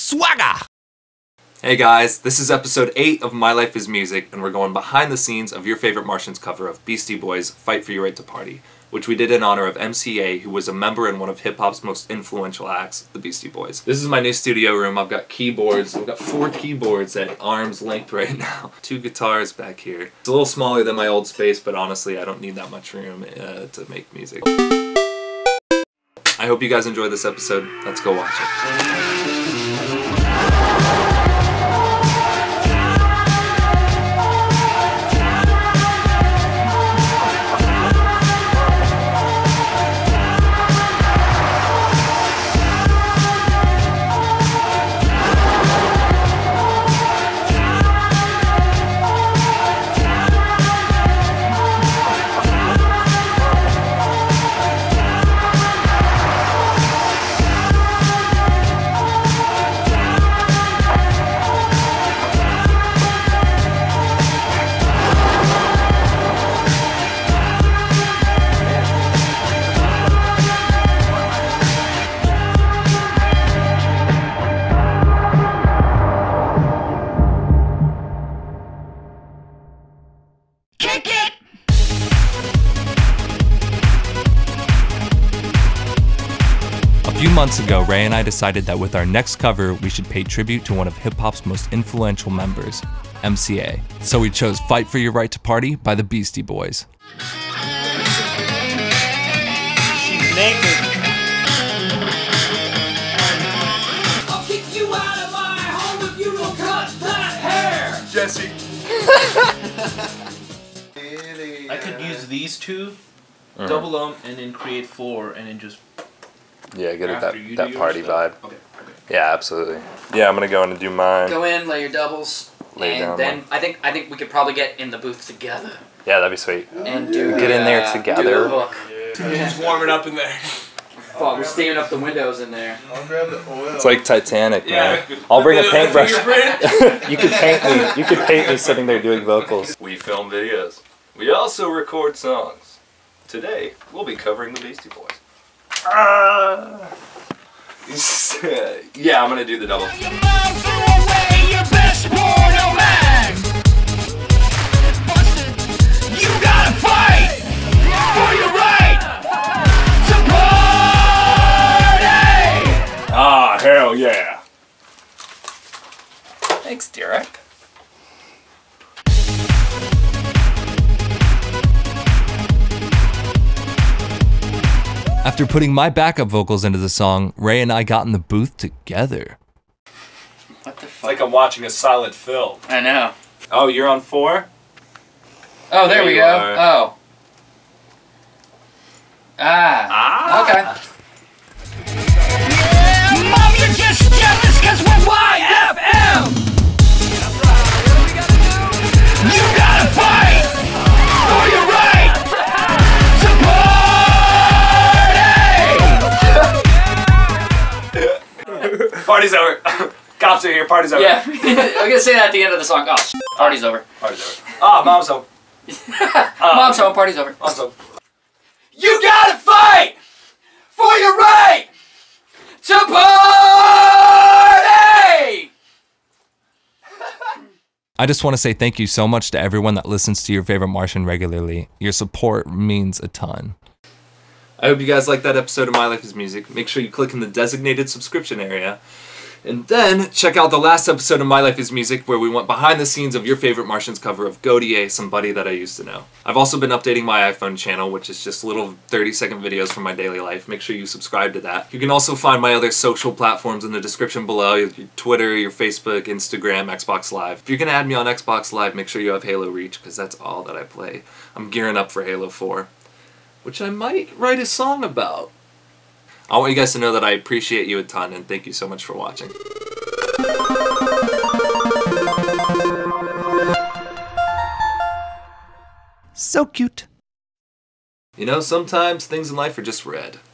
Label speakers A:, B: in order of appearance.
A: Swagger! Hey guys, this is episode 8 of My Life is Music, and we're going behind the scenes of your favorite Martians cover of Beastie Boys' Fight for Your Right to Party, which we did in honor of MCA, who was a member in one of hip-hop's most influential acts, the Beastie Boys. This is my new studio room. I've got keyboards. I've got 4 keyboards at arm's length right now. 2 guitars back here. It's a little smaller than my old space, but honestly, I don't need that much room to make music. I hope you guys enjoyed this episode. Let's go watch it. A few months ago, Ray and I decided that with our next cover, we should pay tribute to one of hip-hop's most influential members, MCA. So we chose Fight for Your Right to Party by the Beastie Boys.
B: She's naked.
C: I'll kick you out of my home if you don't cut that hair!
B: Jesse. I could use these two, double them, and then create 4, and then just...
A: Yeah, get
B: After
A: it
B: you
A: that
B: do
A: party
B: your
A: vibe.
B: stuff. Okay.
A: Yeah, absolutely. Yeah, I'm gonna go in and do mine.
D: Go in, lay your doubles,
A: Lay down
D: and then I think we could probably get in the booth together
A: Yeah, that'd be sweet.
D: and do
A: Get in there
D: do
A: together.
D: the hook.
B: Just warming up in there.
D: Fuck, we're steaming up the windows in there.
B: I'll grab the oil.
A: It's like Titanic, man. I'll bring a paintbrush. You could paint me. You could paint me sitting there doing vocals. We film videos. We also record songs. Today, we'll be covering the Beastie Boys. Yeah, I'm gonna do the double.
C: Your mom threw away your best porno mag! Busted. You gotta fight for your right to party!
A: Ah, hell yeah. Thanks, Derek. After putting my backup vocals into the song, Ray and I got in the booth together.
D: What the
A: It's
D: fuck?
A: like I'm watching a silent film.
D: I know.
A: Oh, you're on 4?
D: Oh, there we
A: you
D: go.
A: are.
D: Oh. Okay.
C: Yeah, Mom, you're just jealous cause we're YFM! You gotta fight for your right to party!
A: Party's over. Cops are here. Party's over.
D: Yeah, I'm gonna say that at the end of the song. Oh, party's over.
A: Party's over. Ah, mom's home.
D: Mom's home, party's over.
A: Mom's home.
C: You gotta fight for your right
D: To party!
A: I just want to say thank you so much to everyone that listens to your favorite Martian regularly. Your support means a ton. I hope you guys liked that episode of My Life is Music. Make sure you click in the designated subscription area. And then check out the last episode of My Life is Music where we went behind the scenes of your favorite Martians cover of Godier, somebody that I used to know. I've also been updating my iPhone channel, which is just little 30-second videos from my daily life. Make sure you subscribe to that. You can also find my other social platforms in the description below. Your Twitter, your Facebook, Instagram, Xbox Live. If you're going to add me on Xbox Live, make sure you have Halo Reach, because that's all that I play. I'm gearing up for Halo 4, which I might write a song about. I want you guys to know that I appreciate you a ton, and thank you so much for watching. So cute. You know, sometimes things in life are just red.